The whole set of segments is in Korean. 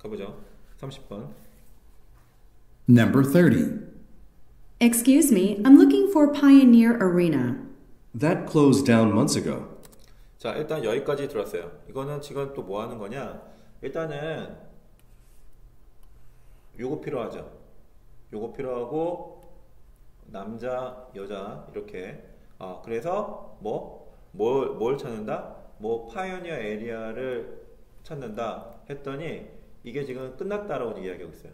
가보죠. 30번. Number 30. Excuse me, I'm looking for Pioneer Arena. That closed down months ago. 자, 일단 여기까지 들었어요. 이거는 지금 또 뭐 하는 거냐? 일단은 요거 필요하죠. 요거 필요하고 남자, 여자 이렇게. 그래서 뭘 찾는다? 파이오니어 에리아를 찾는다 했더니 이게 지금 끝났다라고 이야기하고 있어요.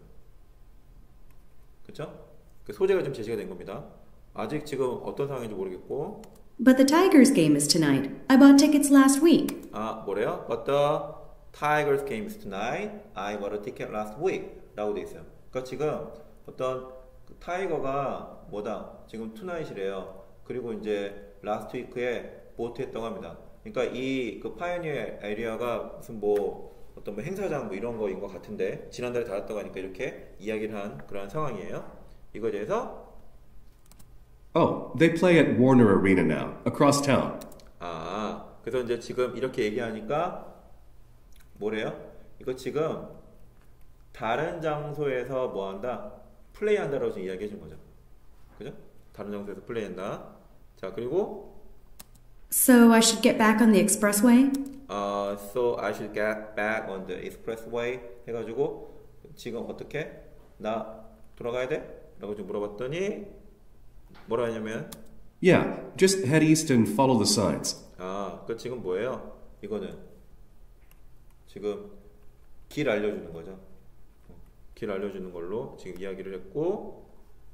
그쵸? 그 소재가 좀 제시가 된 겁니다. 아직 지금 어떤 상황인지 모르겠고. But the Tigers game is tonight. I bought tickets last week. 뭐래요? But the Tigers game is tonight. I bought a ticket last week. 라고 돼 있어요. 그러니까 지금 어떤 타이거가 지금 투나잇이래요. 그리고 이제 라스트 위크에 보트 했다고 합니다. 그러니까 이 그 파이오니어 에리아가 무슨 어떤 행사장 이런 거인 것 같은데 지난달에 닫았다고 하니까 이렇게 이야기를 한 그런 상황이에요. 이거에 대해서 Oh, they play at Warner Arena now, across town. 그래서 이제 지금 이렇게 얘기하니까 뭐래요? 이거 지금 다른 장소에서 뭐한다? 플레이한다라고 지금 이야기해 준 거죠. 그죠? 다른 장소에서 플레이한다. 자, 그리고 So I should get back on the expressway? So I should get back on the expressway 해가지고 지금 어떻게? 나 돌아가야 돼? 라고 좀 물어봤더니 뭐라 하냐면 Yeah, just head east and follow the signs. 그 지금 뭐예요? 이거는 지금 길 알려주는 거죠. 길 알려주는 걸로 지금 이야기를 했고.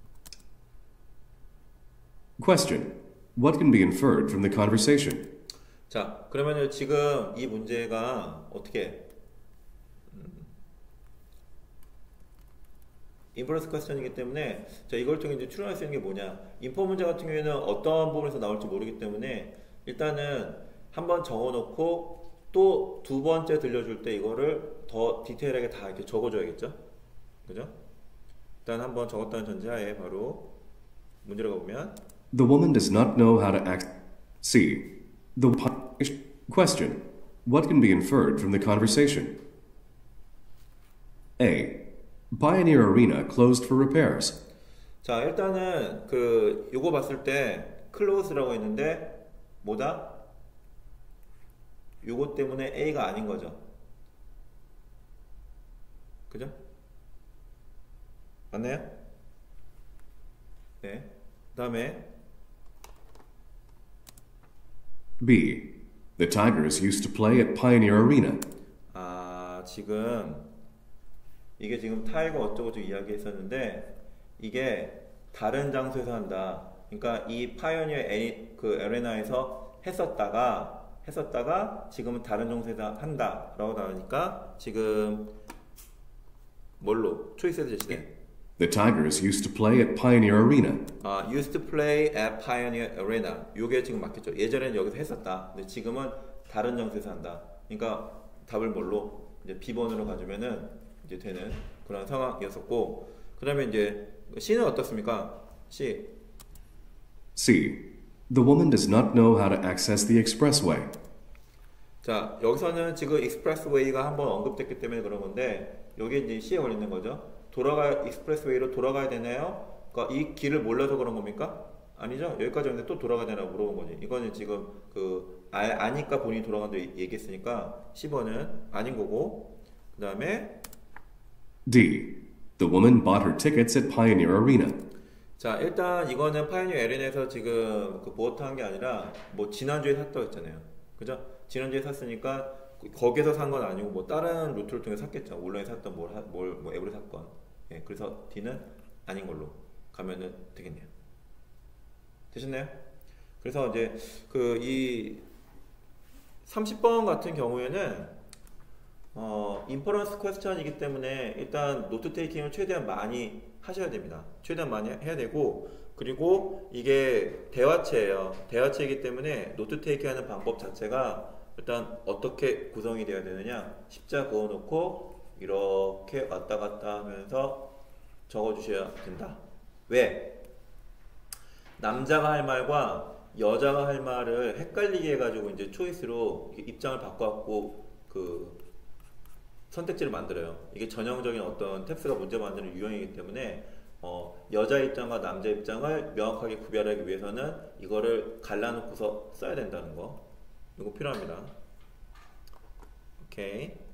Question. What can be inferred from the conversation? 자, 그러면 지금 이 문제가 어떻게 인퍼런스 퀘스천이기 때문에 자, 이걸 통해 이제 추론할 수 있는 게 뭐냐? 인포 문제 같은 경우에는 어떤 부분에서 나올지 모르기 때문에 일단은 한번 적어놓고 또 두 번째 들려줄 때 이거를 더 디테일하게 다 이렇게 적어줘야겠죠? 그죠? 일단 한번 적었다는 전제하에 바로 문제를 가보면 The woman does not know how to act. C. Question. What can be inferred from the conversation? A. Pioneer Arena closed for repairs. 자, 일단은 요거 봤을 때 close라고 했는데 요거 때문에 A가 아닌 거죠. 그죠? 맞나요? 네. 그다음에 B. The Tigers used to play at Pioneer Arena. 지금 이게 지금 타이거 어쩌고 저쩌고 이야기했었는데 이게 다른 장소에서 한다. 그러니까 이 파이오니어 에레나에서 했었다가 지금은 다른 장소에서 한다라고 나오니까 지금 뭘로 초이스해서 제시돼? The Tigers used to play at Pioneer Arena. Used to play at Pioneer Arena. 요게 지금 맞겠죠. 예전에는 여기서 했었다. 근데 지금은 다른 장소에서 한다. 그러니까 답을 뭘로? 이제 B번으로 가주면은 이제 되는 그런 상황이었었고, 그다음에 이제 C는 어떻습니까? C. The woman does not know how to access the expressway. 자, 여기서는 지금 익스프레스웨이가 한번 언급됐기 때문에 그런 건데 여기 이제 C에 걸리는 거죠. 익스프레스웨이로 돌아가야 되나요? 그러니까 이 길을 몰라서 그런 겁니까? 아니죠. 여기까지 왔는데 또 돌아가야 되나 물어본 거지. 이거는 지금 아니까 본인이 돌아간다고 얘기했으니까 10번은 아닌 거고. 그 다음에 D. The woman bought her tickets at Pioneer Arena. 자, 일단 이거는 파이오니어 에렌에서 지금 보트 한 게 아니라 지난주에 샀다고 했잖아요. 그죠? 지난주에 샀으니까 거기서 산 건 아니고 다른 루트를 통해 샀겠죠. 온라인에 샀던 앱으로 샀건. 예, 그래서 D는 아닌 걸로 가면은 되겠네요. 되셨나요? 그래서 이제 이 30번 같은 경우에는 인퍼런스 퀘스천이기 때문에 일단 노트 테이킹을 최대한 많이 하셔야 됩니다. 최대한 많이 해야 되고, 그리고 이게 대화체예요. 대화체이기 때문에 노트 테이킹 하는 방법 자체가 일단 어떻게 구성이 되어야 되느냐, 십자 그어놓고 이렇게 왔다 갔다 하면서 적어주셔야 된다. 왜? 남자가 할 말과 여자가 할 말을 헷갈리게 해가지고 이제 초이스로 입장을 바꿔갖고 선택지를 만들어요. 이게 전형적인 어떤 텍스트가 문제 만드는 유형이기 때문에 여자 입장과 남자 입장을 명확하게 구별하기 위해서는 이거를 갈라놓고서 써야 된다는 거. 이거 필요합니다. 오케이.